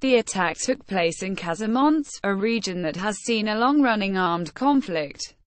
The attack took place in Casamance, a region that has seen a long-running armed conflict